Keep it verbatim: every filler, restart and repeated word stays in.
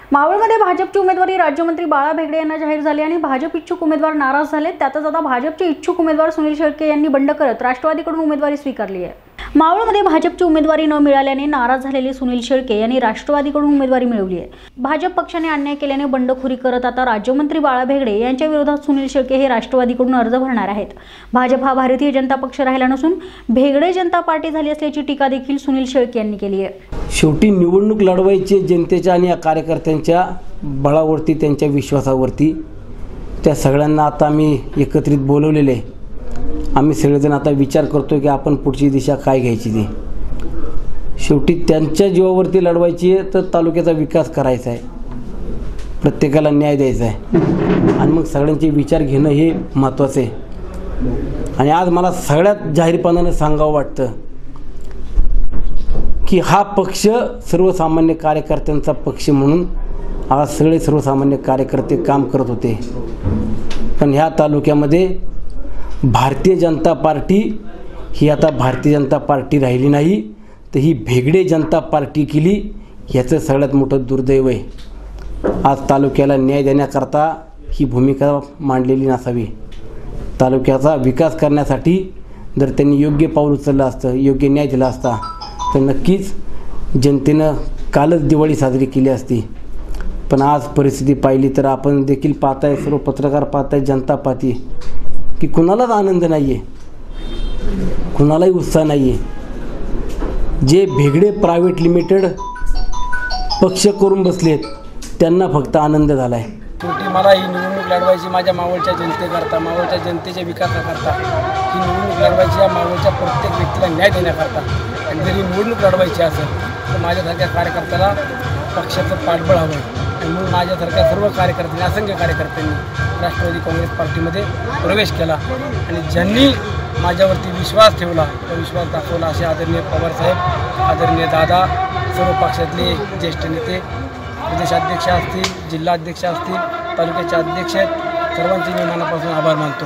मावळमध्ये भाजपची उमेदवारी राज्यमंत्री बाळा भेगडे यांना जाहीर झाली आणि भाजप इच्छुक उमेदवार नाराज झाले। त्यातच आता भाजपचे इच्छुक उमेदवार सुनील शेळके यांनी बंड करत राष्ट्रवादीकडून उमेदवारी स्वीकारली आहे। मावळमध्ये भाजपची उमेदवारी न मिळाल्याने नाराज झालेले सुनील शेळके यांनी राष्ट्रवादीकडून उमेदवारी मिळवली आहे। भाजप पक्षाने अन्याय केल्याने बंडखोरी करत आता राज्यमंत्री बाळा भेगडे यांच्या विरोधात सुनील शेळके हे राष्ट्रवादीकडून अर्ज भरणार आहेत। भाजप हा भारतीय जनता पक्ष राहिला नसून भेगडे जनता पार्टी झाली असल्याची टीका देखील सुनील शेळके यांनी केली आहे। शेवटी निवडणूक लढवायची जनतेच्या आणि कार्यकर्त्यांच्या बळावरती, त्यांच्या विश्वासावरती। त्या सगळ्यांना आता आम्ही एकत्रित बोलवलेले आहे। आम्ही सगळेजण आता विचार करतो की आपण पुढची दिशा काय घ्यायची ती। शेवटी त्यांच्या जीवावरती लढवायची आहे तर तालुक्याचा विकास करायचा आहे, प्रत्येकाला न्याय द्यायचा आहे आणि मग सगळ्यांचे विचार घेणं हे महत्त्वाचं आहे। आणि आज मला सगळ्यात जाहीरपणाने सांगावं वाटतं की हा पक्ष सर्वसामान्य कार्यकर्त्यांचा पक्ष म्हणून आज सगळे सर्वसामान्य कार्यकर्ते काम करत होते, पण ह्या तालुक्यामध्ये भारतीय जनता पार्टी ही आता भारतीय जनता पार्टी राहिली नाही, तर ही भेगडे जनता पार्टी केली। याचं सगळ्यात मोठं दुर्दैव आहे। आज तालुक्याला न्याय देण्याकरता ही भूमिका मांडलेली नसावी। तालुक्याचा विकास करण्यासाठी जर त्यांनी योग्य पाऊल उचललं असतं, योग्य न्याय दिला असता, तर नक्कीच जनतेनं कालच दिवाळी साजरी केली असती। पण आज परिस्थिती पाहिली तर आपण देखील पाहताय, सर्व पत्रकार पाहताय, जनता पाहते की कुणालाच आनंद नाही आहे, कुणालाही उत्साह नाही आहे। जे भेगडे प्रायव्हेट लिमिटेड पक्ष करून बसलेत त्यांना फक्त आनंद झाला आहे। शेवटी मला ही निवडणूक लढवायची माझ्या मावळच्या जनतेकरता, मावळच्या जनतेच्या विकासाकरता ही निवडणूक लढवायची, या मावळच्या प्रत्येक व्यक्तीला न्याय देण्याकरता। आणि जर ही निवडणूक लढवायची असेल तर माझ्यासारख्या कार्यकर्त्याला पक्षाचं पाठबळ हवं आहे। आणि म्हणून माझ्यासारख्या सर्व कार्यकर्त्यांनी, असंख्य कार्यकर्त्यांनी राष्ट्रवादी काँग्रेस पार्टीमध्ये प्रवेश केला आणि ज्यांनी माझ्यावरती विश्वास ठेवला, तो विश्वास दाखवला असे आदरणीय पवारसाहेब, आदरणीय दादा, सर्व पक्षातले ज्येष्ठ नेते, प्रदेशाध्यक्ष असतील, जिल्हाध्यक्ष असतील, तालुक्याचे अध्यक्ष आहेत, सर्वांचे मी मनापासून आभार मानतो।